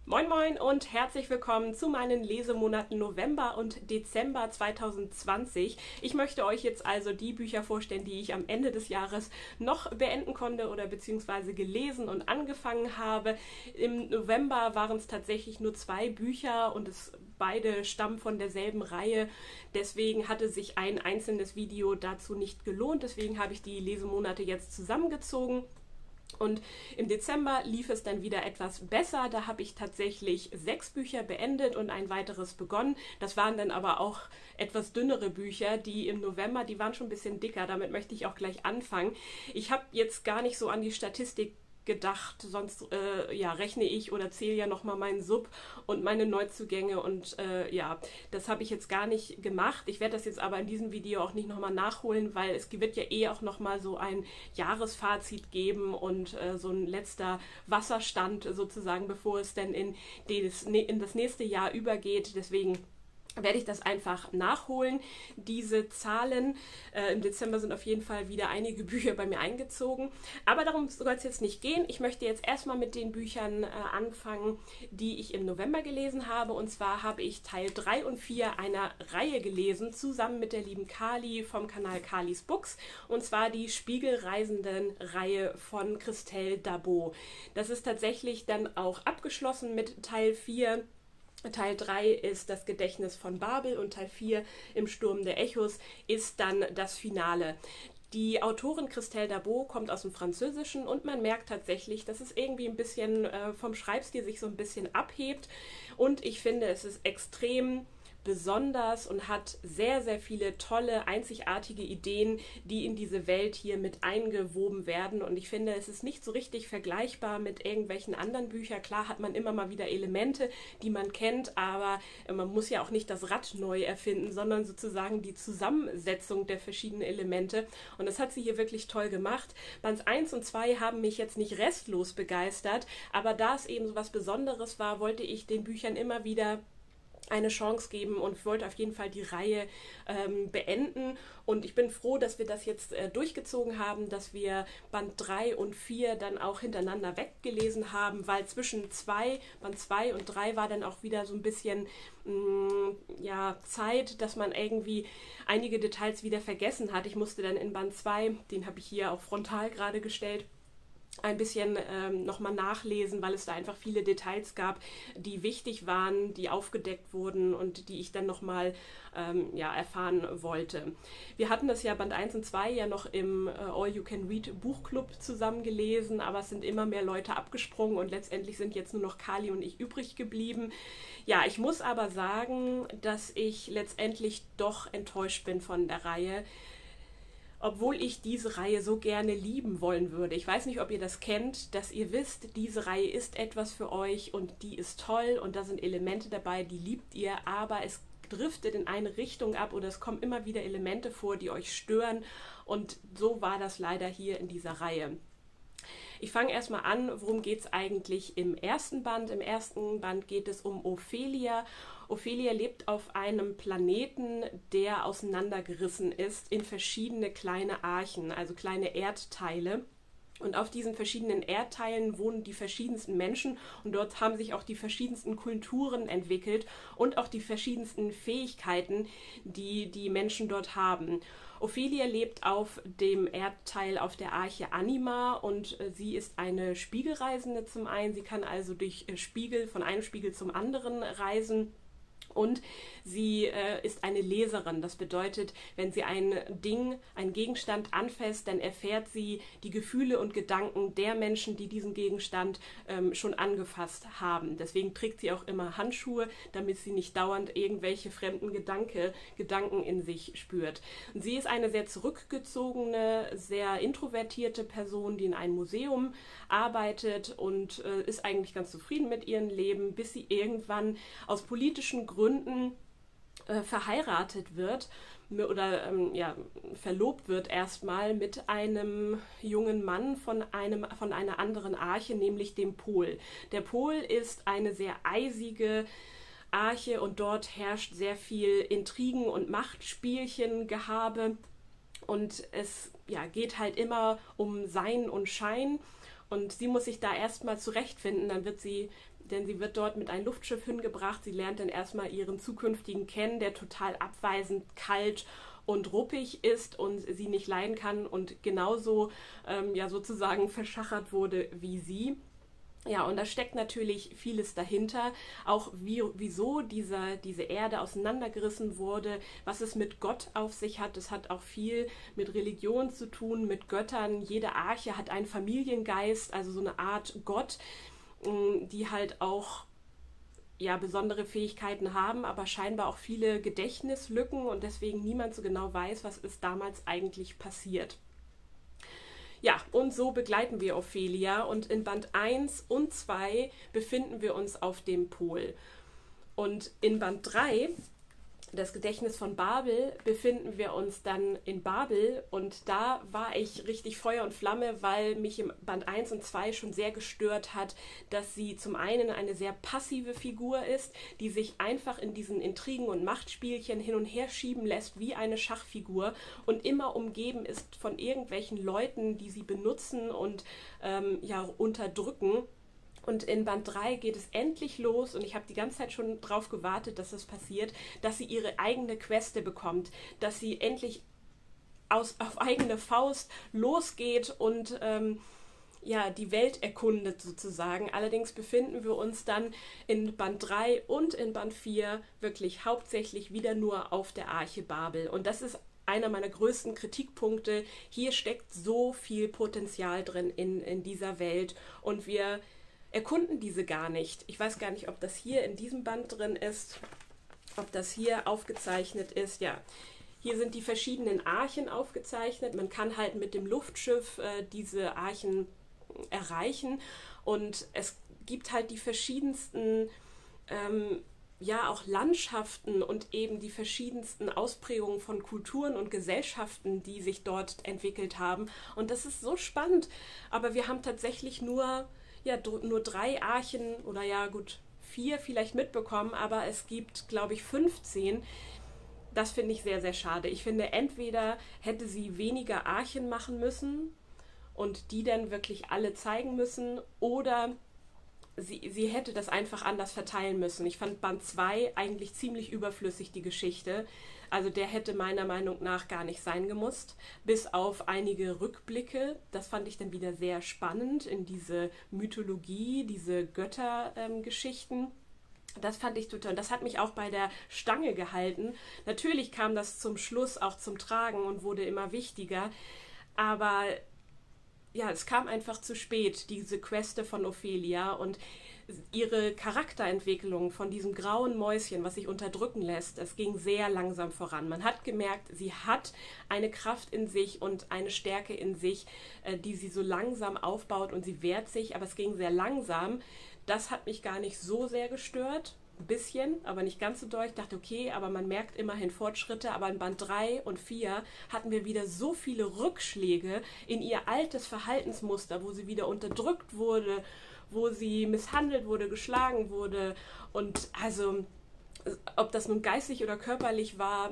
Moin Moin und herzlich willkommen zu meinen Lesemonaten November und Dezember 2020. Ich möchte euch jetzt also die Bücher vorstellen, die ich am Ende des Jahres noch beenden konnte oder beziehungsweise gelesen und angefangen habe. Im November waren es tatsächlich nur 2 Bücher und beide stammen von derselben Reihe. Deswegen hatte sich ein einzelnes Video dazu nicht gelohnt. Deswegen habe ich die Lesemonate jetzt zusammengezogen. Und im Dezember lief es dann wieder etwas besser. Da habe ich tatsächlich 6 Bücher beendet und ein weiteres begonnen. Das waren dann aber auch etwas dünnere Bücher. Die im November, die waren schon ein bisschen dicker. Damit möchte ich auch gleich anfangen. Ich habe jetzt gar nicht so an die Statistik gedacht, sonst rechne ich oder zähle ja nochmal meinen Sub und meine Neuzugänge und das habe ich jetzt gar nicht gemacht. Ich werde das jetzt aber in diesem Video auch nicht nochmal nachholen, weil es wird ja auch nochmal so ein Jahresfazit geben und so ein letzter Wasserstand sozusagen, bevor es dann in das nächste Jahr übergeht. Deswegen werde ich das einfach nachholen. Diese Zahlen im Dezember sind auf jeden Fall wieder einige Bücher bei mir eingezogen. Aber darum soll es jetzt nicht gehen. Ich möchte jetzt erstmal mit den Büchern anfangen, die ich im November gelesen habe. Und zwar habe ich Teil 3 und 4 einer Reihe gelesen, zusammen mit der lieben Kali vom Kanal Kalis Books. Und zwar die Spiegelreisenden-Reihe von Christelle Dabo. Das ist tatsächlich dann auch abgeschlossen mit Teil 4. Teil 3 ist das Gedächtnis von Babel und Teil 4 im Sturm der Echos ist dann das Finale. Die Autorin Christelle Dabo kommt aus dem Französischen und man merkt tatsächlich, dass es irgendwie ein bisschen vom Schreibstil sich so ein bisschen abhebt und ich finde, es ist extrem besonders und hat sehr, sehr viele tolle, einzigartige Ideen, die in diese Welt hier mit eingewoben werden. Und ich finde, es ist nicht so richtig vergleichbar mit irgendwelchen anderen Büchern. Klar hat man immer mal wieder Elemente, die man kennt, aber man muss ja auch nicht das Rad neu erfinden, sondern sozusagen die Zusammensetzung der verschiedenen Elemente. Und das hat sie hier wirklich toll gemacht. Band 1 und 2 haben mich jetzt nicht restlos begeistert, aber da es eben so was Besonderes war, wollte ich den Büchern immer wieder eine Chance geben und wollte auf jeden Fall die Reihe beenden und ich bin froh, dass wir das jetzt durchgezogen haben, dass wir Band 3 und 4 dann auch hintereinander weggelesen haben, weil zwischen Band 2 und 3 war dann auch wieder so ein bisschen Zeit, dass man irgendwie einige Details wieder vergessen hat. Ich musste dann in Band 2, den habe ich hier auch frontal gerade gestellt, ein bisschen nochmal nachlesen, weil es da einfach viele Details gab, die wichtig waren, die aufgedeckt wurden und die ich dann nochmal erfahren wollte. Wir hatten das ja Band 1 und 2 ja noch im All-You-Can-Read Buchclub zusammen gelesen, aber es sind immer mehr Leute abgesprungen und letztendlich sind jetzt nur noch Kali und ich übrig geblieben. Ja, ich muss aber sagen, dass ich letztendlich doch enttäuscht bin von der Reihe, obwohl ich diese Reihe so gerne lieben wollen würde. Ich weiß nicht, ob ihr das kennt, dass ihr wisst, diese Reihe ist etwas für euch und die ist toll und da sind Elemente dabei, die liebt ihr, aber es driftet in eine Richtung ab oder es kommen immer wieder Elemente vor, die euch stören und so war das leider hier in dieser Reihe. Ich fange erstmal an, worum geht es eigentlich im ersten Band? Im ersten Band geht es um Ophelia. Ophelia lebt auf einem Planeten, der auseinandergerissen ist in verschiedene kleine Archen, also kleine Erdteile. Und auf diesen verschiedenen Erdteilen wohnen die verschiedensten Menschen und dort haben sich auch die verschiedensten Kulturen entwickelt und auch die verschiedensten Fähigkeiten, die die Menschen dort haben. Ophelia lebt auf dem Erdteil auf der Arche Anima und sie ist eine Spiegelreisende zum einen. Sie kann also durch Spiegel von einem Spiegel zum anderen reisen. Und sie ist eine Leserin. Das bedeutet, wenn sie ein Gegenstand anfasst, dann erfährt sie die Gefühle und Gedanken der Menschen, die diesen Gegenstand schon angefasst haben. Deswegen trägt sie auch immer Handschuhe, damit sie nicht dauernd irgendwelche fremden Gedanken in sich spürt. Und sie ist eine sehr zurückgezogene, sehr introvertierte Person, die in einem Museum arbeitet und ist eigentlich ganz zufrieden mit ihrem Leben, bis sie irgendwann aus politischen Gründen verheiratet wird oder verlobt wird erstmal mit einem jungen Mann von einer anderen Arche, nämlich dem Pol. Der Pol ist eine sehr eisige Arche und dort herrscht sehr viel Intrigen und Machtspielchen-Gehabe und es geht halt immer um Sein und Schein. Und sie muss sich da erstmal zurechtfinden, dann wird sie denn sie wird dort mit einem Luftschiff hingebracht. Sie lernt dann erstmal ihren zukünftigen kennen, der total abweisend, kalt und ruppig ist und sie nicht leiden kann und genauso sozusagen verschachert wurde wie sie. Ja, und da steckt natürlich vieles dahinter, auch wieso diese Erde auseinandergerissen wurde, was es mit Gott auf sich hat. Es hat auch viel mit Religion zu tun, mit Göttern. Jede Arche hat einen Familiengeist, also so eine Art Gott, die halt auch besondere Fähigkeiten haben, aber scheinbar auch viele Gedächtnislücken und deswegen niemand so genau weiß, was ist damals eigentlich passiert. Ja, und so begleiten wir Ophelia und in Band 1 und 2 befinden wir uns auf dem Pol. Und in Band 3, das Gedächtnis von Babel, befinden wir uns dann in Babel und da war ich richtig Feuer und Flamme, weil mich im Band 1 und 2 schon sehr gestört hat, dass sie zum einen eine sehr passive Figur ist, die sich einfach in diesen Intrigen und Machtspielchen hin und her schieben lässt wie eine Schachfigur und immer umgeben ist von irgendwelchen Leuten, die sie benutzen und unterdrücken. Und in Band 3 geht es endlich los und ich habe die ganze Zeit schon drauf gewartet, dass das passiert, dass sie ihre eigene Queste bekommt, dass sie endlich auf eigene Faust losgeht und die Welt erkundet sozusagen. Allerdings befinden wir uns dann in Band 3 und in Band 4 wirklich hauptsächlich wieder nur auf der Arche Babel. Und das ist einer meiner größten Kritikpunkte. Hier steckt so viel Potenzial drin in dieser Welt und wir erkunden diese gar nicht. Ich weiß gar nicht, ob das hier in diesem Band drin ist, ob das hier aufgezeichnet ist. Ja, hier sind die verschiedenen Archen aufgezeichnet. Man kann halt mit dem Luftschiff diese Archen erreichen und es gibt halt die verschiedensten auch Landschaften und eben die verschiedensten Ausprägungen von Kulturen und Gesellschaften, die sich dort entwickelt haben. Und das ist so spannend. Aber wir haben tatsächlich nur 3 Archen oder 4 vielleicht mitbekommen, aber es gibt, glaube ich, 15. Das finde ich sehr, sehr schade. Ich finde, entweder hätte sie weniger Archen machen müssen und die dann wirklich alle zeigen müssen oder sie hätte das einfach anders verteilen müssen. Ich fand Band 2 eigentlich ziemlich überflüssig, die Geschichte. Also der hätte meiner Meinung nach gar nicht sein gemusst, bis auf einige Rückblicke. Das fand ich dann wieder sehr spannend in diese Mythologie, diese Göttergeschichten. Das fand ich total, das hat mich auch bei der Stange gehalten. Natürlich kam das zum Schluss auch zum Tragen und wurde immer wichtiger, aber ja, es kam einfach zu spät, diese Queste von Ophelia und ihre Charakterentwicklung von diesem grauen Mäuschen, was sich unterdrücken lässt, es ging sehr langsam voran. Man hat gemerkt, sie hat eine Kraft in sich und eine Stärke in sich, die sie so langsam aufbaut und sie wehrt sich, aber es ging sehr langsam. Das hat mich gar nicht so sehr gestört. Ein bisschen, aber nicht ganz so doll. Ich dachte, okay, aber man merkt immerhin Fortschritte. Aber in Band 3 und 4 hatten wir wieder so viele Rückschläge in ihr altes Verhaltensmuster, wo sie wieder unterdrückt wurde, wo sie misshandelt wurde, geschlagen wurde. Und also, ob das nun geistig oder körperlich war,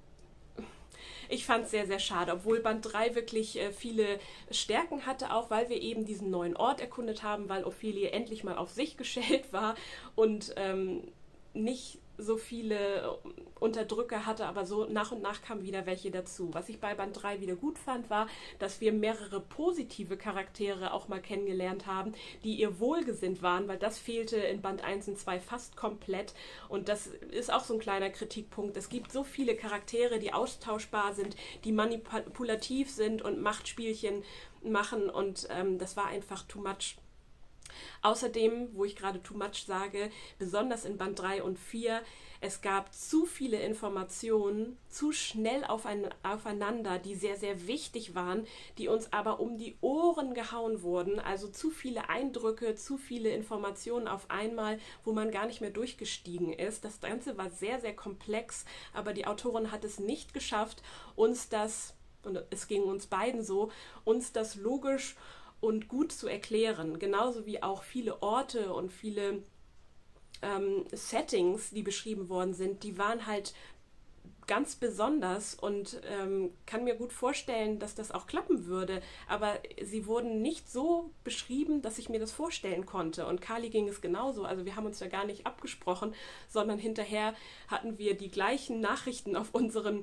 ich fand es sehr, sehr schade, obwohl Band 3 wirklich viele Stärken hatte, auch weil wir eben diesen neuen Ort erkundet haben, weil Ophelia endlich mal auf sich gestellt war und nicht so viele Unterdrücker hatte, aber so nach und nach kamen wieder welche dazu. Was ich bei Band 3 wieder gut fand, war, dass wir mehrere positive Charaktere auch mal kennengelernt haben, die ihr wohlgesinnt waren, weil das fehlte in Band 1 und 2 fast komplett und das ist auch so ein kleiner Kritikpunkt. Es gibt so viele Charaktere, die austauschbar sind, die manipulativ sind und Machtspielchen machen und das war einfach too much. Außerdem, wo ich gerade too much sage, besonders in Band 3 und 4, es gab zu viele Informationen, zu schnell aufeinander, die sehr, sehr wichtig waren, die uns aber um die Ohren gehauen wurden. Also zu viele Eindrücke, zu viele Informationen auf einmal, wo man gar nicht mehr durchgestiegen ist. Das Ganze war sehr, sehr komplex, aber die Autorin hat es nicht geschafft, uns das, und es ging uns beiden so, uns das logisch und gut zu erklären, genauso wie auch viele Orte und viele Settings, die beschrieben worden sind, die waren halt ganz besonders und kann mir gut vorstellen, dass das auch klappen würde. Aber sie wurden nicht so beschrieben, dass ich mir das vorstellen konnte. Und Kali ging es genauso. Also wir haben uns da gar nicht abgesprochen, sondern hinterher hatten wir die gleichen Nachrichten auf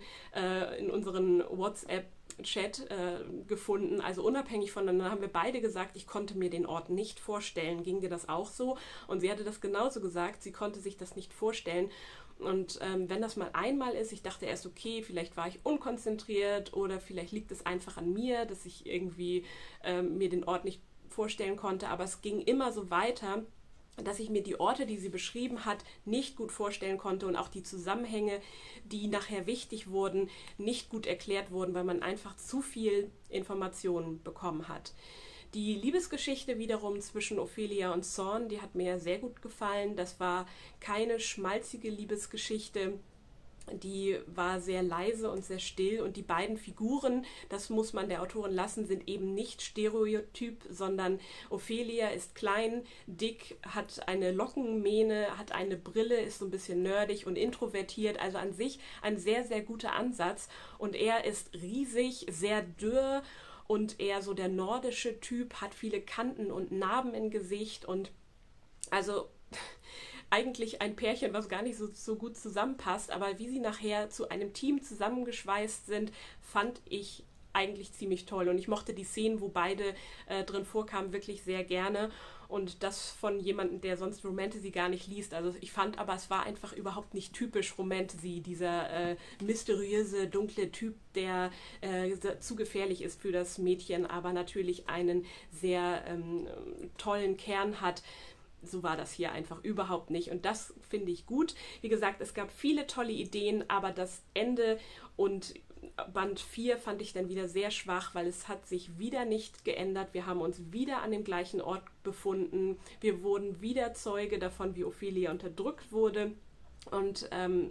in unseren WhatsApp-Chat gefunden. Also unabhängig voneinander haben wir beide gesagt, ich konnte mir den Ort nicht vorstellen. Ging dir das auch so? Und sie hatte das genauso gesagt. Sie konnte sich das nicht vorstellen. Und wenn das mal einmal ist, ich dachte erst, okay, vielleicht war ich unkonzentriert oder vielleicht liegt es einfach an mir, dass ich irgendwie mir den Ort nicht vorstellen konnte. Aber es ging immer so weiter, dass ich mir die Orte, die sie beschrieben hat, nicht gut vorstellen konnte und auch die Zusammenhänge, die nachher wichtig wurden, nicht gut erklärt wurden, weil man einfach zu viel Informationen bekommen hat. Die Liebesgeschichte wiederum zwischen Ophelia und Zorn, die hat mir sehr gut gefallen. Das war keine schmalzige Liebesgeschichte, die war sehr leise und sehr still und die beiden Figuren, das muss man der Autorin lassen, sind eben nicht stereotyp, sondern Ophelia ist klein, dick, hat eine Lockenmähne, hat eine Brille, ist so ein bisschen nerdig und introvertiert, also an sich ein sehr, sehr guter Ansatz und er ist riesig, sehr dürr und eher so der nordische Typ, hat viele Kanten und Narben im Gesicht und also eigentlich ein Pärchen, was gar nicht so gut zusammenpasst, aber wie sie nachher zu einem Team zusammengeschweißt sind, fand ich eigentlich ziemlich toll und ich mochte die Szenen, wo beide drin vorkamen, wirklich sehr gerne und das von jemandem, der sonst Romantasy gar nicht liest. Also ich fand aber, es war einfach überhaupt nicht typisch Romantasy, dieser mysteriöse, dunkle Typ, der zu gefährlich ist für das Mädchen, aber natürlich einen sehr tollen Kern hat. So war das hier einfach überhaupt nicht und das finde ich gut. Wie gesagt, es gab viele tolle Ideen, aber das Ende und Band 4 fand ich dann wieder sehr schwach, weil es hat sich wieder nicht geändert. Wir haben uns wieder an dem gleichen Ort befunden. Wir wurden wieder Zeuge davon, wie Ophelia unterdrückt wurde. Und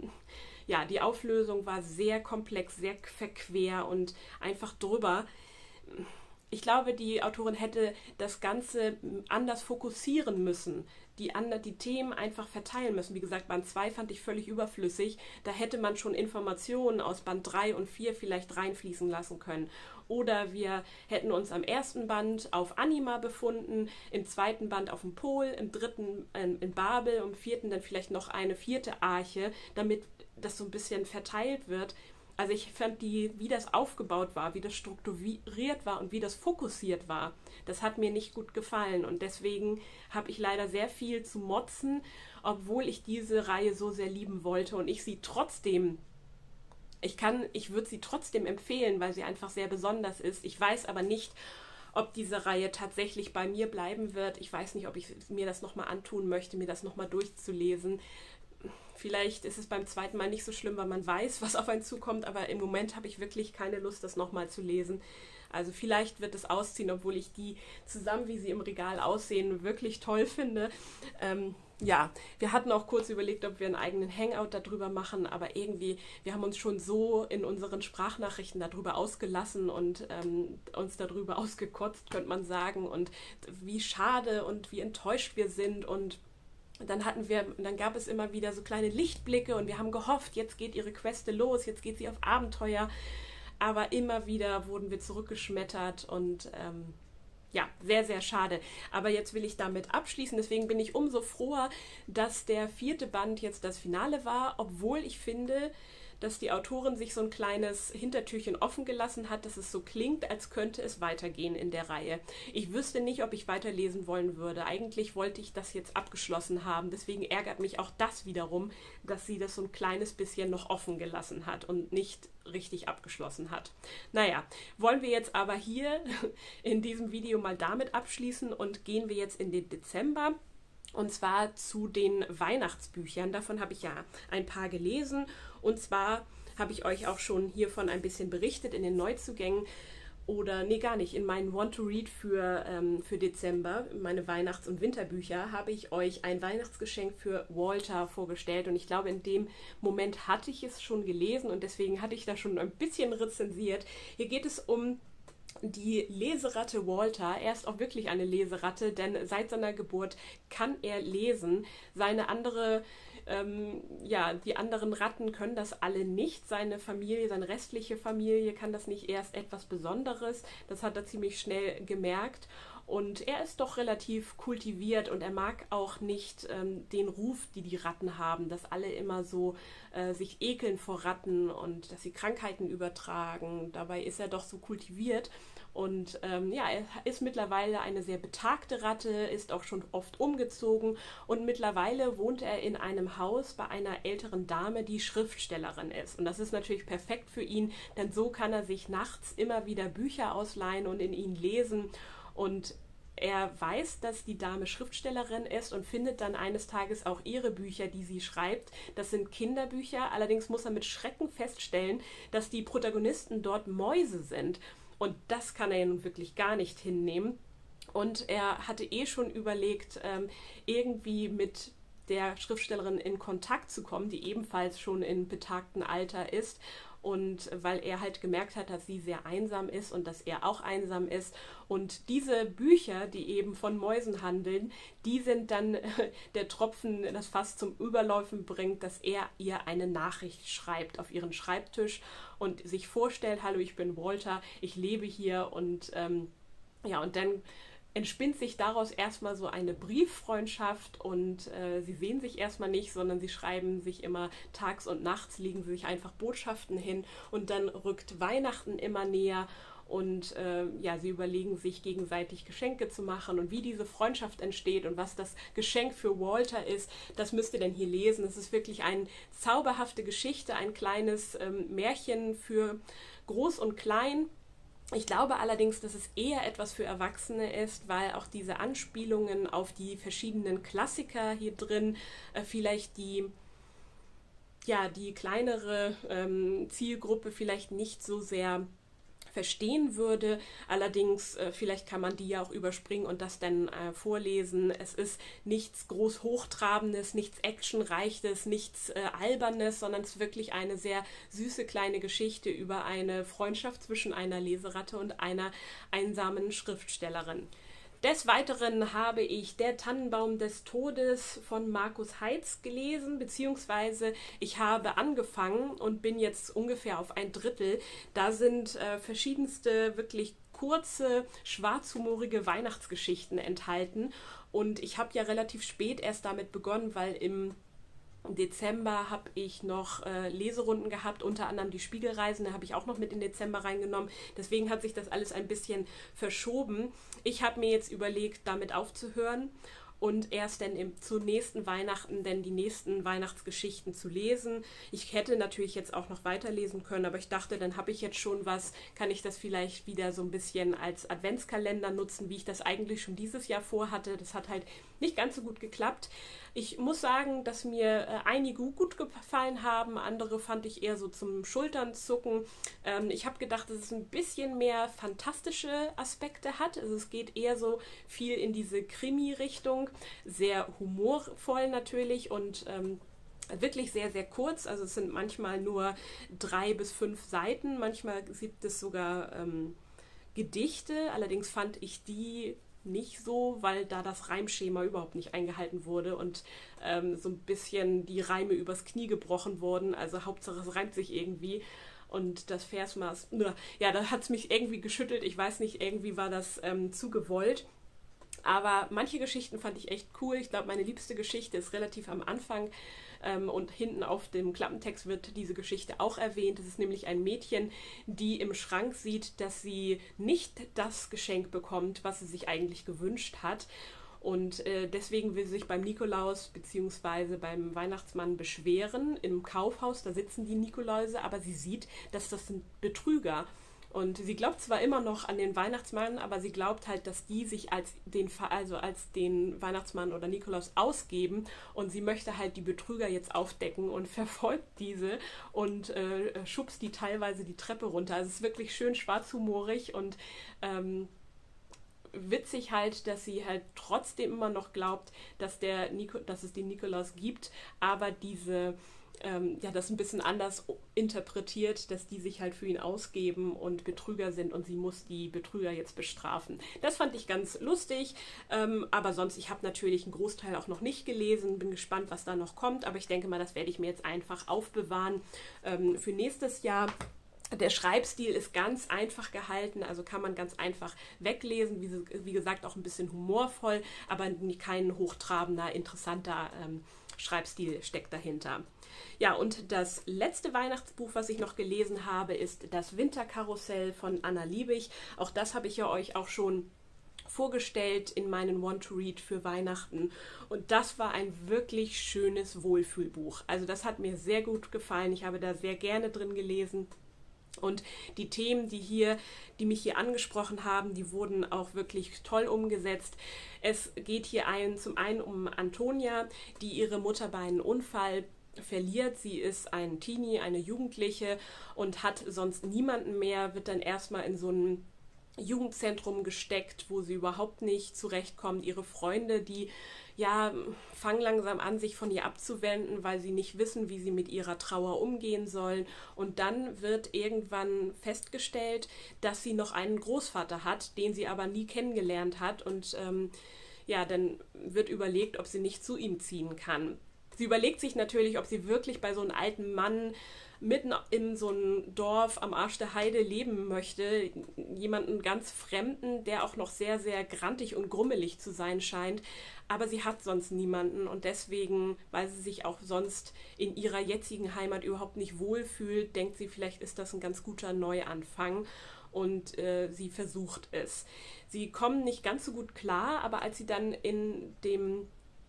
ja, die Auflösung war sehr komplex, sehr verquer und einfach drüber. Ich glaube, die Autorin hätte das Ganze anders fokussieren müssen, die Themen einfach verteilen müssen. Wie gesagt, Band 2 fand ich völlig überflüssig. Da hätte man schon Informationen aus Band 3 und 4 vielleicht reinfließen lassen können. Oder wir hätten uns am ersten Band auf Anima befunden, im zweiten Band auf dem Pol, im dritten in Babel, im vierten dann vielleicht noch eine vierte Arche, damit das so ein bisschen verteilt wird. Also ich fand wie das aufgebaut war, wie das strukturiert war und wie das fokussiert war, das hat mir nicht gut gefallen und deswegen habe ich leider sehr viel zu motzen, obwohl ich diese Reihe so sehr lieben wollte und ich würde sie trotzdem empfehlen, weil sie einfach sehr besonders ist. Ich weiß aber nicht, ob diese Reihe tatsächlich bei mir bleiben wird. Ich weiß nicht, ob ich mir das nochmal antun möchte, mir das nochmal durchzulesen. Vielleicht ist es beim zweiten Mal nicht so schlimm, weil man weiß, was auf einen zukommt, aber im Moment habe ich wirklich keine Lust, das nochmal zu lesen. Also vielleicht wird es ausziehen, obwohl ich die zusammen, wie sie im Regal aussehen, wirklich toll finde. Ja, wir hatten auch kurz überlegt, ob wir einen eigenen Hangout darüber machen, aber irgendwie, wir haben uns schon so in unseren Sprachnachrichten darüber ausgelassen und uns darüber ausgekotzt, könnte man sagen, und wie schade und wie enttäuscht wir sind und dann gab es immer wieder so kleine Lichtblicke und wir haben gehofft, jetzt geht ihre Queste los, jetzt geht sie auf Abenteuer, aber immer wieder wurden wir zurückgeschmettert und ja, sehr, sehr schade. Aber jetzt will ich damit abschließen, deswegen bin ich umso froher, dass der 4. Band jetzt das Finale war, obwohl ich finde, dass die Autorin sich so ein kleines Hintertürchen offen gelassen hat, dass es so klingt, als könnte es weitergehen in der Reihe. Ich wüsste nicht, ob ich weiterlesen wollen würde. Eigentlich wollte ich das jetzt abgeschlossen haben. Deswegen ärgert mich auch das wiederum, dass sie das so ein kleines bisschen noch offen gelassen hat und nicht richtig abgeschlossen hat. Naja, wollen wir jetzt aber hier in diesem Video mal damit abschließen und gehen wir jetzt in den Dezember. Und zwar zu den Weihnachtsbüchern. Davon habe ich ja ein paar gelesen. Und zwar habe ich euch auch schon hiervon ein bisschen berichtet in den Neuzugängen. Oder, nee, gar nicht. In meinen Want-to-Read für Dezember, meine Weihnachts- und Winterbücher, habe ich euch ein Weihnachtsgeschenk für Walter vorgestellt. Und ich glaube, in dem Moment hatte ich es schon gelesen und deswegen hatte ich da schon ein bisschen rezensiert. Hier geht es um die Leseratte Walter. Er ist auch wirklich eine Leseratte, denn seit seiner Geburt kann er lesen. Die anderen Ratten können das alle nicht. Seine Familie, seine restliche Familie kann das nicht. Er ist etwas Besonderes. Das hat er ziemlich schnell gemerkt. Und er ist doch relativ kultiviert und er mag auch nicht den Ruf, die Ratten haben, dass alle immer so sich ekeln vor Ratten und dass sie Krankheiten übertragen. Dabei ist er doch so kultiviert. Und er ist mittlerweile eine sehr betagte Ratte, ist auch schon oft umgezogen und mittlerweile wohnt er in einem Haus bei einer älteren Dame, die Schriftstellerin ist. Und das ist natürlich perfekt für ihn, denn so kann er sich nachts immer wieder Bücher ausleihen und in ihnen lesen. Und er weiß, dass die Dame Schriftstellerin ist und findet dann eines Tages auch ihre Bücher, die sie schreibt. Das sind Kinderbücher, allerdings muss er mit Schrecken feststellen, dass die Protagonisten dort Mäuse sind. Und das kann er ja nun wirklich gar nicht hinnehmen. Und er hatte schon überlegt, irgendwie mit der Schriftstellerin in Kontakt zu kommen, die ebenfalls schon in betagtem Alter ist. Und weil er halt gemerkt hat, dass sie sehr einsam ist und dass er auch einsam ist. Und diese Bücher, die eben von Mäusen handeln, die sind dann der Tropfen, das Fass zum Überlaufen bringt, dass er ihr eine Nachricht schreibt auf ihren Schreibtisch und sich vorstellt, hallo, ich bin Walter, ich lebe hier und dann entspinnt sich daraus erstmal so eine Brieffreundschaft und sie sehen sich erstmal nicht, sondern sie schreiben sich immer tags und nachts, legen sie sich einfach Botschaften hin und dann rückt Weihnachten immer näher und sie überlegen sich gegenseitig Geschenke zu machen und wie diese Freundschaft entsteht und was das Geschenk für Walter ist, das müsst ihr denn hier lesen. Es ist wirklich eine zauberhafte Geschichte, ein kleines Märchen für Groß und Klein. Ich glaube allerdings, dass es eher etwas für Erwachsene ist, weil auch diese Anspielungen auf die verschiedenen Klassiker hier drin vielleicht die kleinere Zielgruppe vielleicht nicht so sehr verstehen würde. Allerdings, vielleicht kann man die ja auch überspringen und das dann vorlesen. Es ist nichts groß Hochtrabendes, nichts Actionreiches, nichts Albernes, sondern es ist wirklich eine sehr süße kleine Geschichte über eine Freundschaft zwischen einer Leseratte und einer einsamen Schriftstellerin. Des Weiteren habe ich Der Tannenbaum des Todes von Markus Heitz gelesen, beziehungsweise ich habe angefangen und bin jetzt ungefähr auf ein Drittel. Da sind verschiedenste, wirklich kurze, schwarzhumorige Weihnachtsgeschichten enthalten. Und ich habe ja relativ spät erst damit begonnen, weil im Dezember habe ich noch Leserunden gehabt, unter anderem die Spiegelreisen, da habe ich auch noch mit in Dezember reingenommen. Deswegen hat sich das alles ein bisschen verschoben. Ich habe mir jetzt überlegt, damit aufzuhören und erst dann zu nächsten Weihnachten dann die nächsten Weihnachtsgeschichten zu lesen. Ich hätte natürlich jetzt auch noch weiterlesen können, aber ich dachte, dann habe ich jetzt schon was, kann ich das vielleicht wieder so ein bisschen als Adventskalender nutzen, wie ich das eigentlich schon dieses Jahr vorhatte. Das hat halt nicht ganz so gut geklappt. Ich muss sagen, dass mir einige gut gefallen haben, andere fand ich eher so zum Schulternzucken. Ich habe gedacht, dass es ein bisschen mehr fantastische Aspekte hat. Also es geht eher so viel in diese Krimi-Richtung, sehr humorvoll natürlich und wirklich sehr, sehr kurz. Also es sind manchmal nur 3 bis 5 Seiten, manchmal gibt es sogar Gedichte. Allerdings fand ich die nicht so, weil da das Reimschema überhaupt nicht eingehalten wurde und so ein bisschen die Reime übers Knie gebrochen wurden. Also Hauptsache es reimt sich irgendwie. Und das Versmaß, da hat es mich irgendwie geschüttelt. Ich weiß nicht, irgendwie war das zu gewollt. Aber manche Geschichten fand ich echt cool. Ich glaube, meine liebste Geschichte ist relativ am Anfang und hinten auf dem Klappentext wird diese Geschichte auch erwähnt. Es ist nämlich ein Mädchen, die im Schrank sieht, dass sie nicht das Geschenk bekommt, was sie sich eigentlich gewünscht hat. Und deswegen will sie sich beim Nikolaus bzw. beim Weihnachtsmann beschweren im Kaufhaus. Da sitzen die Nikoläuse, aber sie sieht, dass das sind Betrüger. Und sie glaubt zwar immer noch an den Weihnachtsmann, aber sie glaubt halt, dass die sich als den Weihnachtsmann oder Nikolaus ausgeben und sie möchte halt die Betrüger jetzt aufdecken und verfolgt diese und schubst die teilweise die Treppe runter. Also es ist wirklich schön schwarzhumorig und witzig halt, dass sie halt trotzdem immer noch glaubt, dass es den Nikolaus gibt, aber das ein bisschen anders interpretiert, dass die sich halt für ihn ausgeben und Betrüger sind und sie muss die Betrüger jetzt bestrafen. Das fand ich ganz lustig, aber sonst, ich habe natürlich einen Großteil auch noch nicht gelesen, bin gespannt, was da noch kommt, aber ich denke mal, das werde ich mir jetzt einfach aufbewahren für nächstes Jahr. Der Schreibstil ist ganz einfach gehalten, also kann man ganz einfach weglesen, wie gesagt auch ein bisschen humorvoll, aber kein hochtrabender, interessanter Schreibstil steckt dahinter. Ja, und das letzte Weihnachtsbuch, was ich noch gelesen habe, ist Das Winterkarussell von Anna Liebig. Auch das habe ich ja euch auch schon vorgestellt in meinen Want-to-Read für Weihnachten. Und das war ein wirklich schönes Wohlfühlbuch. Also das hat mir sehr gut gefallen. Ich habe da sehr gerne drin gelesen. Und die Themen, die mich hier angesprochen haben, die wurden auch wirklich toll umgesetzt. Es geht hier zum einen um Antonia, die ihre Mutter bei einem Unfall verliert. Sie ist ein Teenie, eine Jugendliche und hat sonst niemanden mehr, wird dann erstmal in so ein Jugendzentrum gesteckt, wo sie überhaupt nicht zurechtkommt. Ihre Freunde, die fangen langsam an, sich von ihr abzuwenden, weil sie nicht wissen, wie sie mit ihrer Trauer umgehen sollen. Und dann wird irgendwann festgestellt, dass sie noch einen Großvater hat, den sie aber nie kennengelernt hat. Und dann wird überlegt, ob sie nicht zu ihm ziehen kann. Sie überlegt sich natürlich, ob sie wirklich bei so einem alten Mann mitten in so einem Dorf am Arsch der Heide leben möchte. Jemanden ganz Fremden, der auch noch sehr, sehr grantig und grummelig zu sein scheint. Aber sie hat sonst niemanden und deswegen, weil sie sich auch sonst in ihrer jetzigen Heimat überhaupt nicht wohlfühlt, denkt sie, vielleicht ist das ein ganz guter Neuanfang. Und sie versucht es. Sie kommen nicht ganz so gut klar, aber als sie dann in dem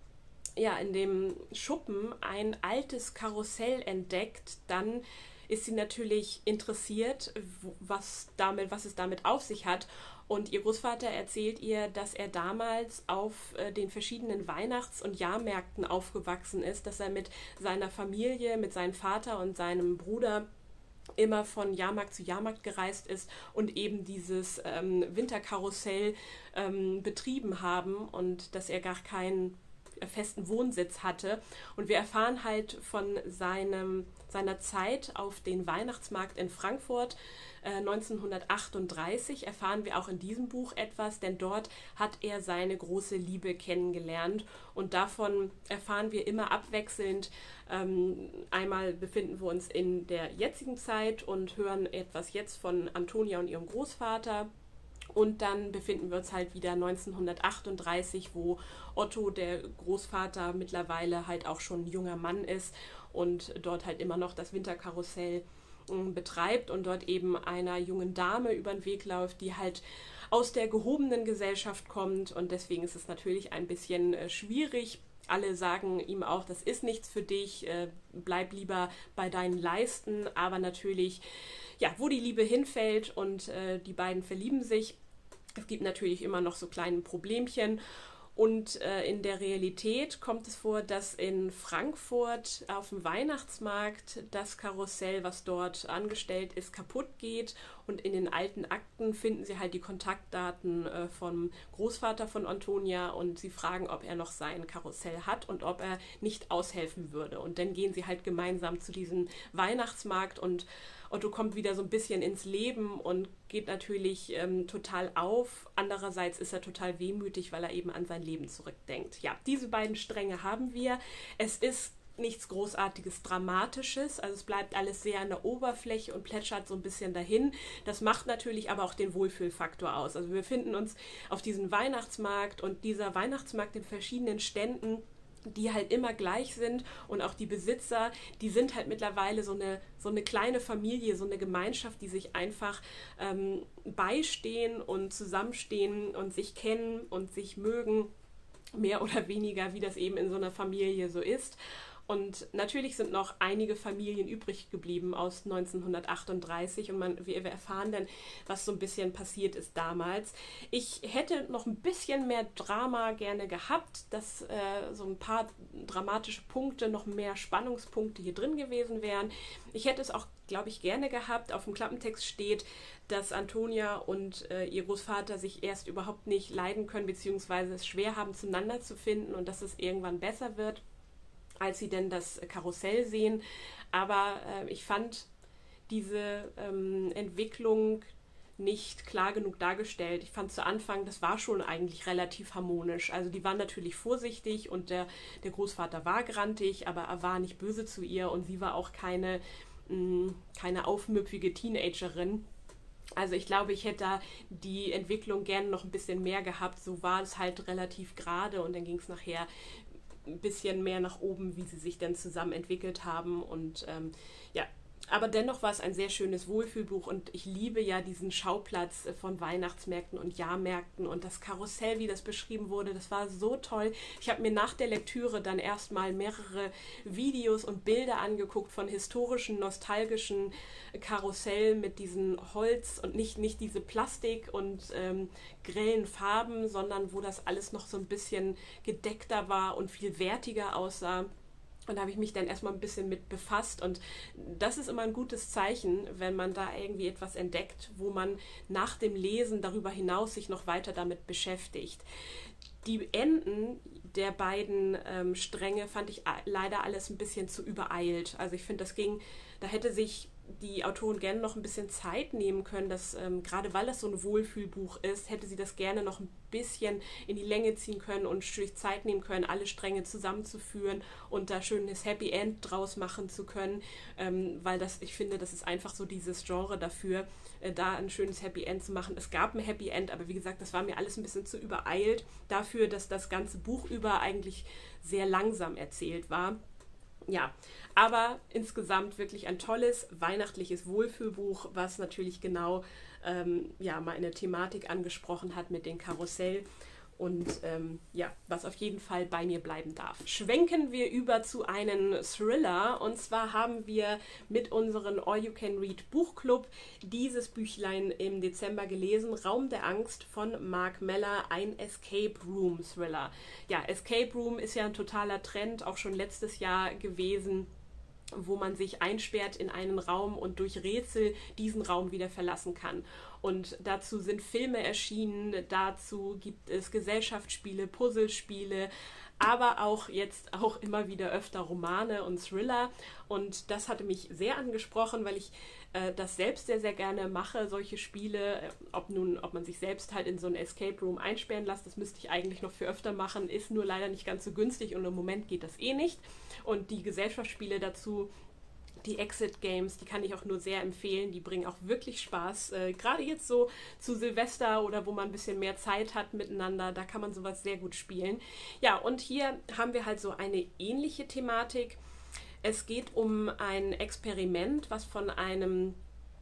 Schuppen ein altes Karussell entdeckt, dann ist sie natürlich interessiert, was es damit auf sich hat. Und ihr Großvater erzählt ihr, dass er damals auf den verschiedenen Weihnachts- und Jahrmärkten aufgewachsen ist, dass er mit seiner Familie, mit seinem Vater und seinem Bruder immer von Jahrmarkt zu Jahrmarkt gereist ist und eben dieses Winterkarussell betrieben haben und dass er gar keinen festen Wohnsitz hatte. Und wir erfahren halt von seiner Zeit auf den Weihnachtsmarkt in Frankfurt 1938, erfahren wir auch in diesem Buch etwas, denn dort hat er seine große Liebe kennengelernt und davon erfahren wir immer abwechselnd. Einmal befinden wir uns in der jetzigen Zeit und hören etwas jetzt von Antonia und ihrem Großvater. Und dann befinden wir uns halt wieder 1938, wo Otto, der Großvater, mittlerweile halt auch schon ein junger Mann ist und dort halt immer noch das Winterkarussell betreibt und dort eben einer jungen Dame über den Weg läuft, die halt aus der gehobenen Gesellschaft kommt und deswegen ist es natürlich ein bisschen schwierig. Alle sagen ihm auch, das ist nichts für dich, bleib lieber bei deinen Leisten, aber natürlich, wo die Liebe hinfällt und die beiden verlieben sich. Es gibt natürlich immer noch so kleine Problemchen und in der Realität kommt es vor, dass in Frankfurt auf dem Weihnachtsmarkt das Karussell, was dort angestellt ist, kaputt geht und in den alten Akten finden sie halt die Kontaktdaten vom Großvater von Antonia und sie fragen, ob er noch sein Karussell hat und ob er nicht aushelfen würde. Und dann gehen sie halt gemeinsam zu diesem Weihnachtsmarkt und Otto kommt wieder so ein bisschen ins Leben und geht natürlich total auf. Andererseits ist er total wehmütig, weil er eben an sein Leben zurückdenkt. Ja, diese beiden Stränge haben wir. Es ist nichts Großartiges, Dramatisches. Also es bleibt alles sehr an der Oberfläche und plätschert so ein bisschen dahin. Das macht natürlich aber auch den Wohlfühlfaktor aus. Also wir befinden uns auf diesem Weihnachtsmarkt und dieser Weihnachtsmarkt in verschiedenen Ständen, die halt immer gleich sind und auch die Besitzer, die sind halt mittlerweile so eine kleine Familie, so eine Gemeinschaft, die sich einfach beistehen und zusammenstehen und sich kennen und sich mögen, mehr oder weniger, wie das eben in so einer Familie so ist. Und natürlich sind noch einige Familien übrig geblieben aus 1938 und wir erfahren dann, was so ein bisschen passiert ist damals. Ich hätte noch ein bisschen mehr Drama gerne gehabt, dass so ein paar dramatische Punkte, noch mehr Spannungspunkte hier drin gewesen wären. Ich hätte es auch, glaube ich, gerne gehabt. Auf dem Klappentext steht, dass Antonia und ihr Großvater sich erst überhaupt nicht leiden können, beziehungsweise es schwer haben, zueinander zu finden und dass es irgendwann besser wird, als sie denn das Karussell sehen. Aber ich fand diese Entwicklung nicht klar genug dargestellt. Ich fand zu Anfang, das war schon eigentlich relativ harmonisch. Also die waren natürlich vorsichtig und der Großvater war grantig, aber er war nicht böse zu ihr und sie war auch keine aufmüpfige Teenagerin. Also ich glaube, ich hätte da die Entwicklung gerne noch ein bisschen mehr gehabt. So war es halt relativ gerade und dann ging es nachher ein bisschen mehr nach oben, wie sie sich dann zusammen entwickelt haben. Und ja, aber dennoch war es ein sehr schönes Wohlfühlbuch und ich liebe ja diesen Schauplatz von Weihnachtsmärkten und Jahrmärkten und das Karussell, wie das beschrieben wurde, das war so toll. Ich habe mir nach der Lektüre dann erstmal mehrere Videos und Bilder angeguckt von historischen, nostalgischen Karussell mit diesen Holz und nicht diese Plastik und grellen Farben, sondern wo das alles noch so ein bisschen gedeckter war und viel wertiger aussah. Und da habe ich mich dann erstmal ein bisschen mit befasst und das ist immer ein gutes Zeichen, wenn man da irgendwie etwas entdeckt, wo man nach dem Lesen darüber hinaus sich noch weiter damit beschäftigt. Die Enden der beiden Stränge fand ich leider alles ein bisschen zu übereilt. Also ich finde, da hätte sich die Autorin gerne noch ein bisschen Zeit nehmen können, dass gerade weil das so ein Wohlfühlbuch ist, hätte sie das gerne noch ein bisschen in die Länge ziehen können und sich Zeit nehmen können, alle Stränge zusammenzuführen und da schönes Happy End draus machen zu können, weil ich finde, das ist einfach so dieses Genre dafür, da ein schönes Happy End zu machen. Es gab ein Happy End, aber wie gesagt, das war mir alles ein bisschen zu übereilt dafür, dass das ganze Buch über eigentlich sehr langsam erzählt war. Ja, aber insgesamt wirklich ein tolles weihnachtliches Wohlfühlbuch, was natürlich genau meine Thematik angesprochen hat mit dem Karussell und was auf jeden Fall bei mir bleiben darf. Schwenken wir über zu einem Thriller und zwar haben wir mit unserem All-You-Can-Read Buchclub dieses Büchlein im Dezember gelesen, Raum der Angst von Mark Meller, ein Escape Room Thriller. Ja, Escape Room ist ja ein totaler Trend, auch schon letztes Jahr gewesen, wo man sich einsperrt in einen Raum und durch Rätsel diesen Raum wieder verlassen kann. Und dazu sind Filme erschienen, dazu gibt es Gesellschaftsspiele, Puzzlespiele, aber auch jetzt auch immer wieder öfter Romane und Thriller. Und das hatte mich sehr angesprochen, weil ich das selbst sehr, sehr gerne mache, solche Spiele, ob man sich selbst halt in so ein Escape Room einsperren lässt, das müsste ich eigentlich noch für öfter machen, ist nur leider nicht ganz so günstig und im Moment geht das eh nicht. Und die Gesellschaftsspiele dazu, die Exit Games, die kann ich auch nur sehr empfehlen, die bringen auch wirklich Spaß, gerade jetzt so zu Silvester oder wo man ein bisschen mehr Zeit hat miteinander, da kann man sowas sehr gut spielen. Ja, und hier haben wir halt so eine ähnliche Thematik. Es geht um ein Experiment, was von einem